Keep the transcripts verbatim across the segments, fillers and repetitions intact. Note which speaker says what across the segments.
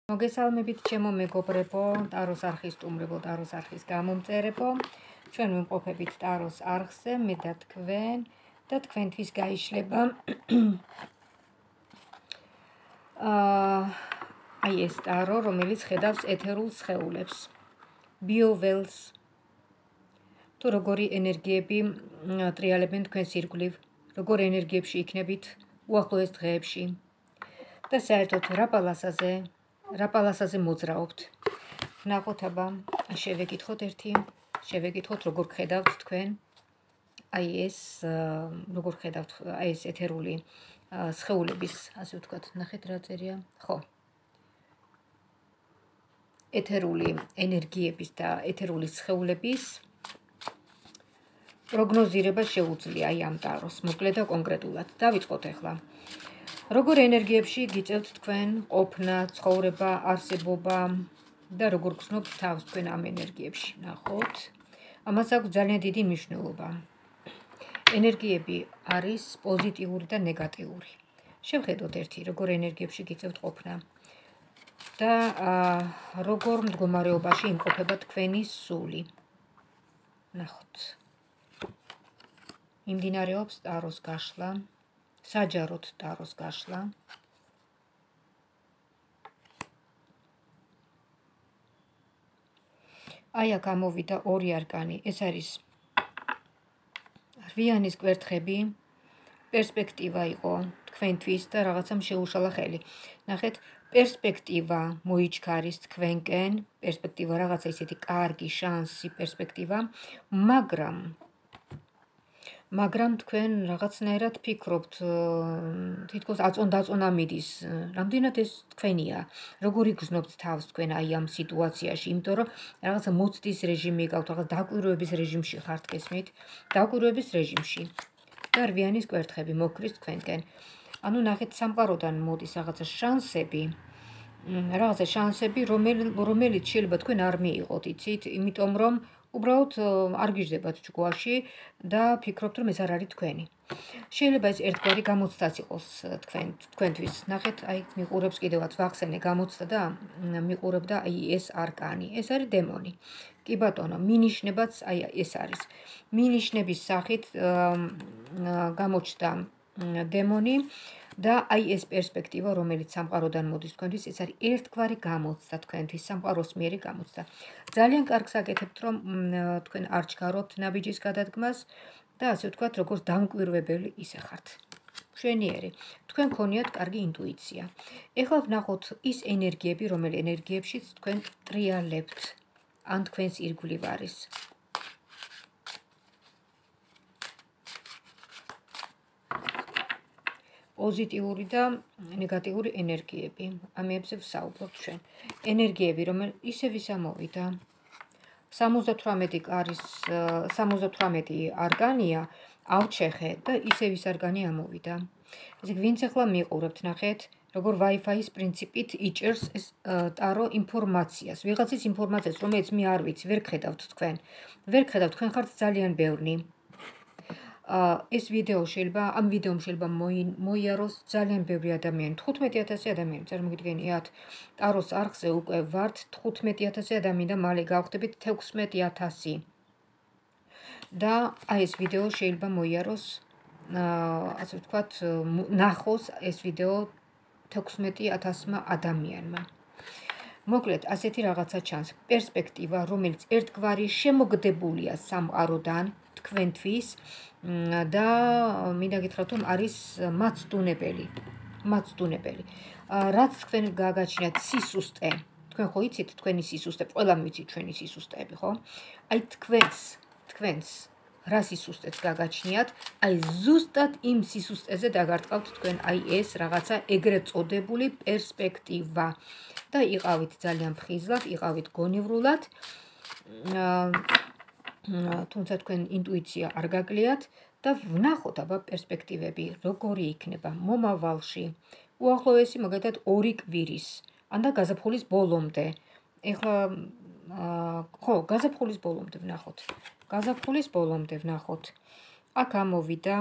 Speaker 1: მოგესალმებით ჩემო მეგობრებო, ტაროს არხის სტუმრებო, ტაროს არხის გამომწერებო. ჩვენ ვიმყოფებით ტაროს არხზე, მე და თქვენ და თქვენთვის გაიშლება აი ეს ტარო, რომელიც ხედავს ეთერულ სხეულებს, ბიოველს, თუ როგორი ენერგიები ტრიალებენ თქვენს ირგვლივ, როგორ ენერგიებში იქნებით უახლოეს დღეებში და საერთოდ რა პალასაზე რა პალასაზე მოძრაობთ. ნახოთ აბა, შევეკითხოთ ერთი, შევეკითხოთ როგორ ხედავთ თქვენ აი ეს როგორ ხედავთ აი ეს ეთერული სხეულების, ასე ვთქვათ, ნახეთ რა წერია. ხო. ეთერული ენერგიების და ეთერული სხეულების პროგნოზირება შეუძლია აი ამ ტაროს, მოკლედ და კონკრეტულად. დავიწყოთ ახლა. როგორ ენერგიებში გიწევთ თქვენ ყოფნა, ცხოვრება, არსებობა და როგორ გრძნობთ თავს თქვენ ამ ენერგიებში. ნახოთ. ამას აქვს ძალიან დიდი მნიშვნელობა. ენერგიები არის პოზიტიური და ნეგატიური. შევხედოთ ერთი, როგორ ენერგიებში გიწევთ ყოფნა და როგორ მდგომარეობაში იმყოფება თქვენი სული. ნახოთ. იმდინარეობს ტაროს გაშლა, საჯაროდ ტაროს გაშლა. აი აქ ამოვიდა ორი არკანი. ეს არის რვიანის კვერთხები, პერსპექტივა იყო თქვენთვის და რაღაცამ შეუშალა ხელი. ნახეთ, პერსპექტივა მოიჩქარის თქვენკენ, პერსპექტივა რაღაცა ისეთი კარგი შანსი პერსპექტივა, მაგრამ მაგრამ თქვენ რაღაცნაირად ფიქრობთ, თითქოს აწონ-დაწონა მიდის, რამდენად ეს თქვენია, როგორ იგრძნობთ თავს თქვენ აი ამ სიტუაციაში, იმიტომ რომ რაღაცა მოცდის რეჟიმი გაქვთ, რაღაც დაკვირვების რეჟიმში ხართ, გესმით? დაკვირვების რეჟიმში. და რვიანის კვერთხები მოქრის თქვენკენ. ანუ ნახეთ, სამყაროდან მოდის რაღაცა შანსები, რაღაცა შანსები, რომელიც შეიძლება თქვენ არ მიიღოთ, იცით, იმიტომ რომ უბრალოდ არ გიждდებათ ჯგუფში და ფიქრობთ რომ ეს არ არის თქვენი. შეიძლება ეს ერთგვარი გამოცდაც იყოს თქვენ თქვენთვის. ნახეთ, აი მიყურებს კიდევაც ვახსენე გამოცდა და მიყურებდა აი ეს არკანი. ეს არის დემონი. კი ბატონო, მინიშნებაც აი ეს არის. მინიშნების სახით გამოჩნდა დემონი და აი ეს პერსპექტივა, რომელიც სამყაროდან მოდის თქვენთვის, ეს არის ერთგვარი გამოცდა თქვენთვის, სამყაროს მიერი გამოცდა. ძალიან კარგს აკეთებთ, რომ თქვენ არ ჩქარობთ ნაბიჯის გადადგმას და ასე ვთქვათ, როგორც დამკვირვებელი ისე ხართ. მშვენიერი. თქვენ გქონიათ კარგი ინტუიცია. ეხლა ვნახოთ ის ენერგიები, რომელი ენერგიებშიც თქვენ ტრიალებთ, ან თქვენს ირგვლივ არის. პოზიტიური და ნეგატიური ენერგიები. ამებზე ვსაუბრობთ ჩვენ. ენერგიები, რომელიც ისე ვისამოვიდა. სამოცდათვრამეტი არის სამოცდათვრამეტი არგანია, ავჩეხე და ისე ვის არგანი ამოვიდა. ესე ვინც ახლა მიყურებთ, ნახეთ, როგორ Wi-Fi-ის პრინციპით იჭერს ეს ტარო ინფორმაციას. ვიღაცის ინფორმაციას, რომელიც მე არ ვიცი, ვერ ხედავთ თქვენ. ვერ ხედავთ, თქვენ ხართ ძალიან ბევრი. ეს ვიდეო შეიძლება, ამ ვიდეომ შეიძლება მოიაროს ძალიან ბევრი ადამიანი, თხუთმეტი ათასი ადამიანი, წარმოგიდგენიათ, ტაროს არხზე უკვე ვართ თხუთმეტი ათასი ადამიანი და მალე გავხდებით თექვსმეტი ათასი. და აი ეს ვიდეო შეიძლება მოიაროს, ასე ვთქვათ, ნახოს ეს ვიდეო თექვსმეტი ათასმა ადამიანმა. მოკლედ, ასეთი რაღაცა ჩანს, პერსპექტივა, რომელიც ერთგვარი შემოგდებულია სამყაროდან თქვენთვის და მინდა გითხრათ, რომ არის მაცდუნებელი. მაცდუნებელი. რაც თქვენ გაგაჩნიათ სისუსტე, თქვენ ხო იცით თქვენი სისუსტე, ყველა მივიცით ჩვენი სისუსტეები, ხო? აი თქვენს, თქვენს რა სისუსტეც გაგაჩნიათ, აი ზუსტად იმ სისუსტეზე დაგარტყავთ თქვენ აი ეს რაღაცა ეგრეთ წოდებული პერსპექტივა. და იყავით ძალიან ფხიზლად, იყავით გონივრულად. თუმცა თქვენ ინტუიცია არ გაგლიათ და ვნახოთ აბა პერსპექტივები როგორი იქნება მომავალში. უახლოესი მაგალითად ორი კვირის, ან და გაზაფხულის ბოლომდე. ეხლა ხო, გაზაფხულის ბოლომდე ვნახოთ. გაზაფხულის ბოლომდე ვნახოთ. აქ ამოვიდა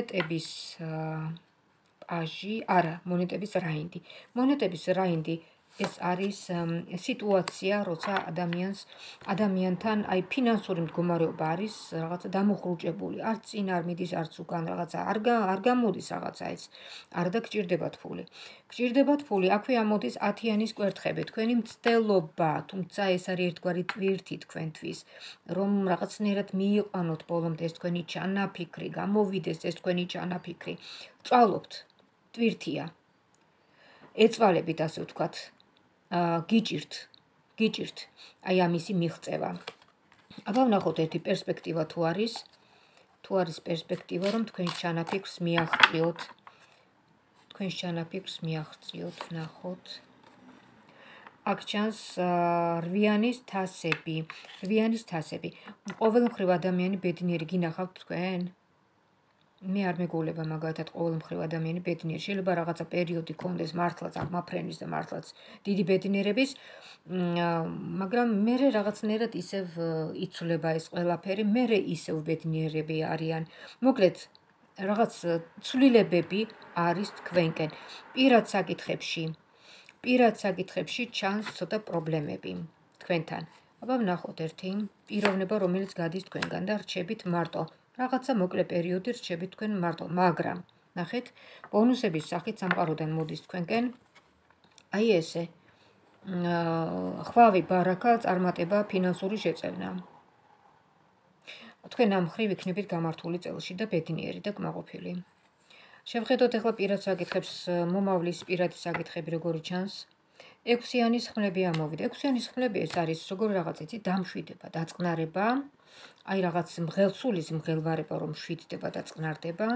Speaker 1: მონეტების პაჟი, არა, მონეტების რაინდი. მონეტების რაინდი ეს არის სიტუაცია, როცა ადამიანს ადამიანთან აი ფინანსური მდგომარეობა არის რაღაცა დამუხრუჭებული, არც წინ არ მიდის, არც უკან რაღაცა არ არ გამოდის რაღაცა ეს, არ და გჭირდებათ ფული. გჭირდებათ ფული, აქვე ამოდის ათიანის კვერთხები, თქვენი მცდელობა, თუმცა ეს არის ერთგვარი ტვირთი თქვენთვის, რომ რაღაცნაირად მიიყვანოთ ბოლომდე ეს თქვენი ჩანაფიქრი, გამოვიდეს ეს თქვენი ჩანაფიქრი. წვალობთ, ტვირთია. ეწვალებით, ასე ვთქვათ. გიჭირთ, გიჭირთ, აი ამისი მიღწევა. აბა ვნახოთ ერთი პერსპექტივა თუ არის, თუ არის პერსპექტივა, რომ თქვენს ჩანაფიქრს მიაღწიოთ, თქვენს ჩანაფიქრს მიაღწიოთ, ვნახოთ. აქ ჩანს რვიანის თასები, რვიანის თასები. ყოველ მხრივ ადამიანი ბედნიერი გინახავთ თქვენ? მე არ მეგოვლება მაგალითად ყოველ მხრივ ადამიანი ბედნიერი. შეიძლება რაღაცა პერიოდი კონდეს მართლაც აღმაფრენის და მართლაც დიდი ბედნიერების, მაგრამ მე რაღაცნაირად ისევ იცვლება ეს ყველაფერი, მე ისევ ბედნიერები არიან. მოკლედ, რაღაც ცვლილებები არის თქვენკენ. პირად საკითხებში, პირად საკითხებში ჩანს ცოტა პრობლემები თქვენთან. აბა ვნახოთ ერთი პიროვნება, რომელიც გადის თქვენგან და რჩებით მარტო. რაღაცა მოკლე პერიოდი რჩებით თქვენ მარტო, მაგრამ ნახეთ, ბონუსების სახით სამყაროდან მოდის თქვენკენ აი ესე. ხვავი, ბარაკა, წარმატება, ფინანსური შეწევნა. თქვენ ამ მხრივ იქნებით გამართული წელში და ბედნიერი და კმაყოფილი. შევხედოთ ახლა პირად საკითხებს, მომავლის პირადი საკითხები როგორი ჩანს. ექვსიანის ხმლები ამოვიდა. ექვსიანის ხმლები ეს არის როგორი რაღაც იცი, დამშვიდება, დაწყნარება. აი რაღაც მღელსულის მღელვარება, რომ შვიდდება და წყნარდება.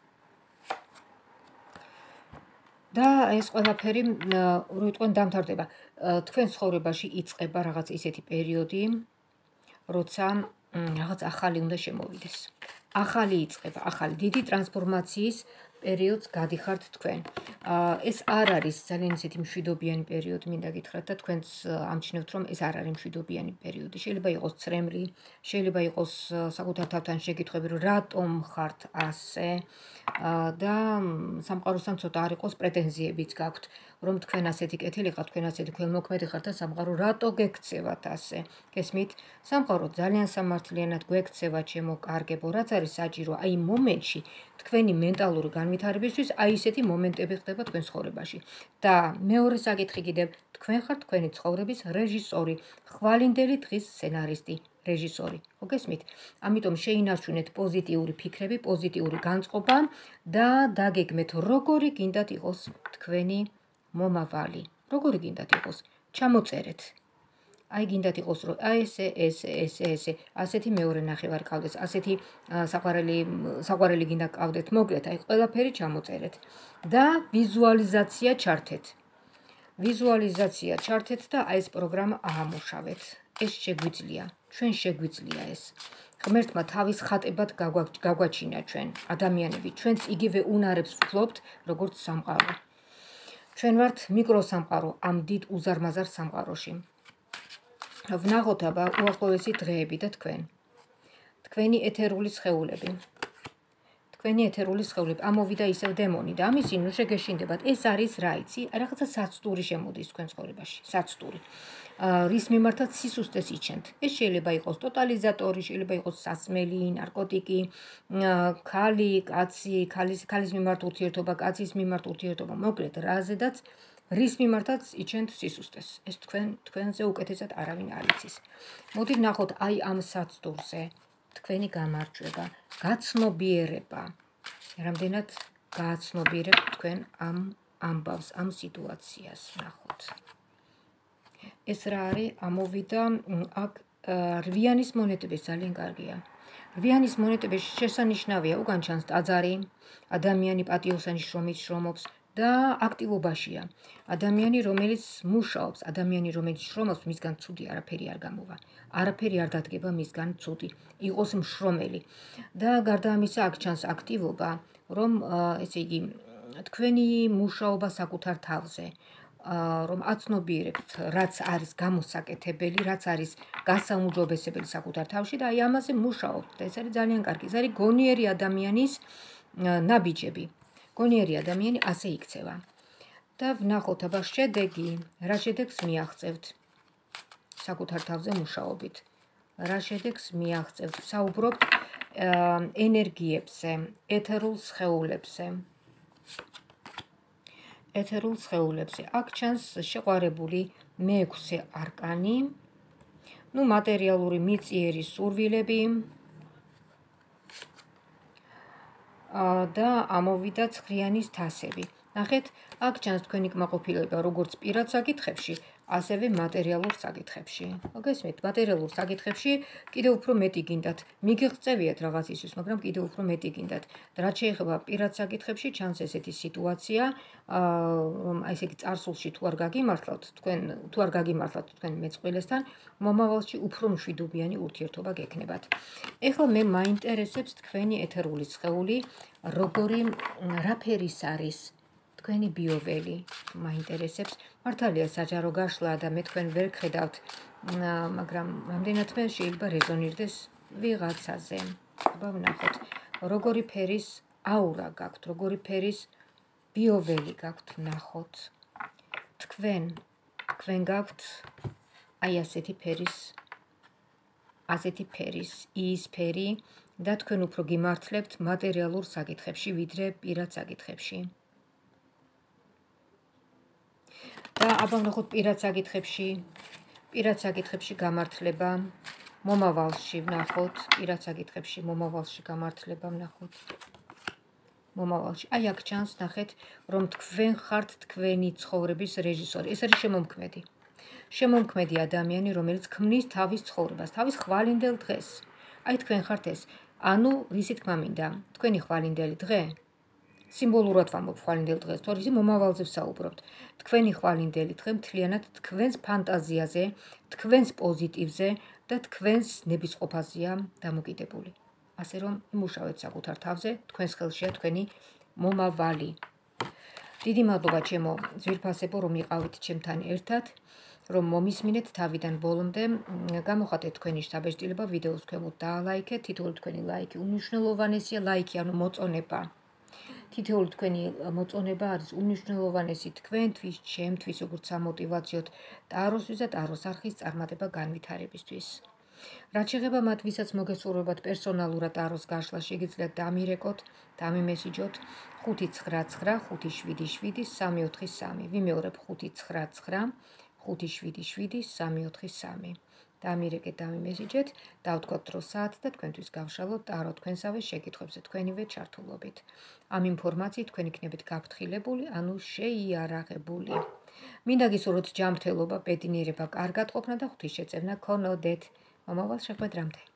Speaker 1: და ეს ყველაფერი რო იტყვენ დამთავრდება. თქვენ ცხოვრებაში იწყება რაღაც ისეთი პერიოდი, როცა რაღაც ახალი უნდა შემოვიდეს. ახალი იწყება, ახალი დიდი ტრანსფორმაციის პერიოდს გადიხართ თქვენ. ეს არ არის ძალიან ისეთი მშვიდობიანი პერიოდი, მინდა გითხრათ და თქვენც ამჩნევთ, რომ ეს არ არის მშვიდობიანი პერიოდი. შეიძლება იყოს ცრემლი, შეიძლება იყოს საკუთარ თავთან შეკითხვები, რომ რატომ ხართ ასე და სამყაროსთან ცოტა არ იყოს პრეტენზიებიც გაქვთ, რომ თქვენ ასეთი კეთილი ხართ, თქვენ ასეთი ქველმოქმედი ხართ და სამყარო რატო გექცევათ ასე. გესმით? სამყარო ძალიან სამართლიანად გვექცევა, ჩემო კარგებო, რაც არის საჭირო, აი მომენტში თქვენი მენტალური განვითარებისთვის აი ესეთი მომენტები ხდება თქვენ ცხოვრებაში. და მეორე საკითხი კიდევ, თქვენ ხართ თქვენი ცხოვრების რეჟისორი, ხვალინდელი დღის სცენარისტი, რეჟისორი. ხო გესმით? ამიტომ შეინარჩუნეთ პოზიტიური ფიქრები, პოზიტიური განწყობა და დაგეგმეთ, როგორი გინდათ იყოს თქვენი მომავალი. როგორი გინდათ იყოს? ჩამოწერეთ. აი გინდათ იყოს, რომ აი ესე, ესე, ესე, ესე, ასეთი მეორე ნახევარი ყავდეს, ასეთი საყვარელი, საყვარელი გინდა ყავდეთ, მოკლედ, აი ყველაფერი ჩამოწერეთ და ვიზუალიზაცია ჩართეთ. ვიზუალიზაცია ჩართეთ და აი ეს პროგრამა აამუშავეთ. ეს შეგვიძლია, ჩვენ შეგვიძლია ეს. ღმერთმა თავის ხატებად გაგვაჩინა ჩვენ, ადამიანები, ჩვენც იგივე უნარებს ვფლობთ, როგორც სამყარო. ჩვენ ვართ მიკროსამყარო ამ დიდ უზარმაზარ სამყაროში. ვნახოთ აბა უახლოესი დღეები და თქვენ. თქვენი ეთერული სხეულები. თქვენი ეთერული სხეულები. ამოვიდა ისევ დემონი და ამისი ნუ შეგეშინდებათ. ეს არის რა იცი? რაღაცა საცტური შემოდის თქვენ ცხოვრებაში. საცტური. რის მიმართაც სისუსტეს იჩენთ. ეს შეიძლება იყოს ტოტალიზატორი, შეიძლება იყოს სასმელი, ნარკოტიკი, ქალი, კაცი, ქალის ქალის მიმართ ურთიერთობა, კაცის მიმართ ურთიერთობა, მოკლედ რაზედაც რის მიმართაც იჩენთ სისუსტეს. ეს თქვენ თქვენზე უკეთესად არავინ არ იცის. მოდით ნახოთ აი ამ საცდურზე თქვენი გამარჯვება, გაცნობიერება. რამდენად გააცნობიერებთ თქვენ ამ ამბავს, ამ სიტუაციას ნახოთ. ეს რა არის? ამოვიდა აქ რვიანის მონეტები ძალიან კარგია. რვიანის მონეტები შესანიშნავია, უკან ჩანს ტაძარი, ადამიანი პატიოსანი შრომით შრომობს და აქტივობაშია. ადამიანი, რომელიც მუშაობს, ადამიანი, რომელიც შრომობს, მისგან ცუდი არაფერი არ გამოვა. არაფერი არ დადგება მისგან ცუდი. იყოს მშრომელი. და გარდა ამისა, აქ ჩანს აქტივობა, რომ ესე იგი თქვენი მუშაობა საკუთარ თავზე, რომ აცნობიერებთ, რაც არის გამოსაკეთებელი, რაც არის გასაუმჯობესებელი საკუთარ თავში და აი ამაზე მუშაობთ. და ეს არის ძალიან კარგი. ეს არის გონიერი ადამიანის ნაბიჯები. გონიერი ადამიანი ასე იქცევა. და ვნახოთ აბა შედეგი, რა შედეგს მიაღწევთ საკუთარ თავზე მუშაობით. რა შედეგს მიაღწევთ, საუბრობთ ენერგიებზე, ეთერულ სხეულებზე. ეთერულ სხეულებზე. აქ ჩანს შეყვარებული მეექვსე არკანი, ну მატერიალური მიწიერი სურვილები და ამოვიდა ცხრიანის თასები. ნახეთ, აქ ჩანს თქვენი კმაყოფილება როგორც პირად საკითხებში, ასევე მატერიალურ საკითხებში. მოგესმით, მატერიალურ საკითხებში კიდევ უფრო მეტი გინდათ. მიგიღწევიათ რაღაცისთვის, მაგრამ კიდევ უფრო მეტი გინდათ. რაც შეეხება პირად საკითხებში, ჩანს ესეთი სიტუაცია, რომ აი ესე იგი წარსულში თუ არ გაგიმართლოთ, თქვენ თუ არ გაგიმართლოთ თქვენ მეწყვილესთან, მომავალში უფრო მშვიდობიანი ურთიერთობა გექნებათ. ეხლა მე მაინტერესებს თქვენი ეთერული სხეული, როგორი რა ფერის არის თქვენი ბიოველი მაინტერესებს. მართალია საჯარო გაშლა და მე თქვენ ვერ გხედავთ, მაგრამ რამდენადმე შეიძლება რეზონირდეს ვიღაცაზე. აბა ვნახოთ, როგორი ფერის აურა გაქვთ, როგორი ფერის ბიოველი გაქვთ, ვნახოთ. თქვენ, თქვენ გაქვთ აი ასეთი ფერის, ასეთი ფერის, იისფერი და თქვენ უფრო გიმართლებთ მატერიალურ საკითხებში, ვიდრე პირად საკითხებში. და აბა ვნახოთ პირად საკითხებში, პირად საკითხებში გამართლება, მომავალში ვნახოთ, პირად საკითხებში, მომავალში გამართლება ვნახოთ. მომავალში. აი აქ ჩანს, ნახეთ, რომ თქვენ ხართ თქვენი ცხოვრების რეჟისორი. ეს არის შემომქმედი. შემომქმედი ადამიანი, რომელიც ქმნის თავის ცხოვრებას, თავის ხვალინდელ დღეს. აი თქვენ ხართ ეს. ანუ რისი თქმა მინდა, თქვენი ხვალინდელი დღე სიმბოლურად ვამბობ ხვალინდელ დღეს, თორე ისე მომავალზე ვსაუბრობთ. თქვენი ხვალინდელი დღე მთლიანად თქვენს ფანტაზიაზე, თქვენს პოზიტივზე და თქვენს ნებისყოფაზეა დამოკიდებული. ასე რომ იმუშავეთ საკუთარ თავზე, თქვენს ხელშია თქვენი მომავალი. დიდი მადლობა ჩემო ძვირფასებო, რომ იყავით ჩემთან ერთად, რომ მომისმინეთ თავიდან ბოლომდე. გამოხატეთ თქვენი შთაბეჭდილება ვიდეოს ქვემოთ დაალაიქეთ, თითოეული თქვენი ლაიქი უმნიშვნელოვანესია, ლაიქი ანუ მოწონება. თითოეული თქვენი მოწონება არის უმნიშვნელოვანესი თქვენთვის, ჩემთვის, როგორც სამოტივაციოდ ტაროსთვის და ტაროს არხის წარმატება განვითარებისთვის. რაც შეეხება მათ, ვისაც მოგესურვებათ პერსონალურად ტაროს გაშლა, შეგიძლიათ დამირეკოთ, დამიმესიჯოთ ხუთი ცხრა ცხრა ხუთი შვიდი შვიდი სამი ოთხი სამი. ვიმეორებ ხუთი ცხრა ცხრა ხუთი შვიდი შვიდი სამი ოთხი სამი. დამირეკეთ, დამიმესიჯეთ, დავთქვათ დრო საათი და თქვენთვის გავშალოთ ტარო თქვენსავე შეკითხვებზე თქვენივე ჩართულობით. ამ ინფორმაციით თქვენ იქნებით გაფრთხილებული, ანუ შეიარაღებული. მინდა გისურვოთ ჯანმრთელობა, ბედნიერება, კარგად ყოფნა და ღვთისშეწევნა გქონოდეთ. მომავალ შეხვედრამდე.